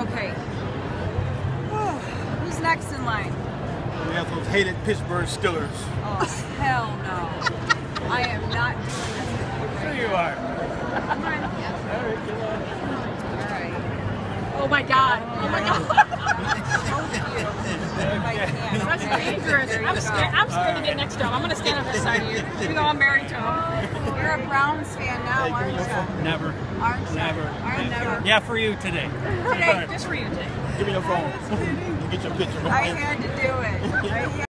Okay. Who's next in line? We have those hated Pittsburgh Steelers. Oh, hell no. I am not doing this. Sure you are. Come on. All right, get on. All right. Oh my God. Oh my God. That's dangerous. I'm scared to get next to him. I'm going to stand on this side of you. Even though I'm married to him. You're a Browns fan now, aren't you? Never. Aren't you? Never. Aren't you? Yeah, for you today. Today, just for you today. Give me your phone. Get your picture. I had to do it.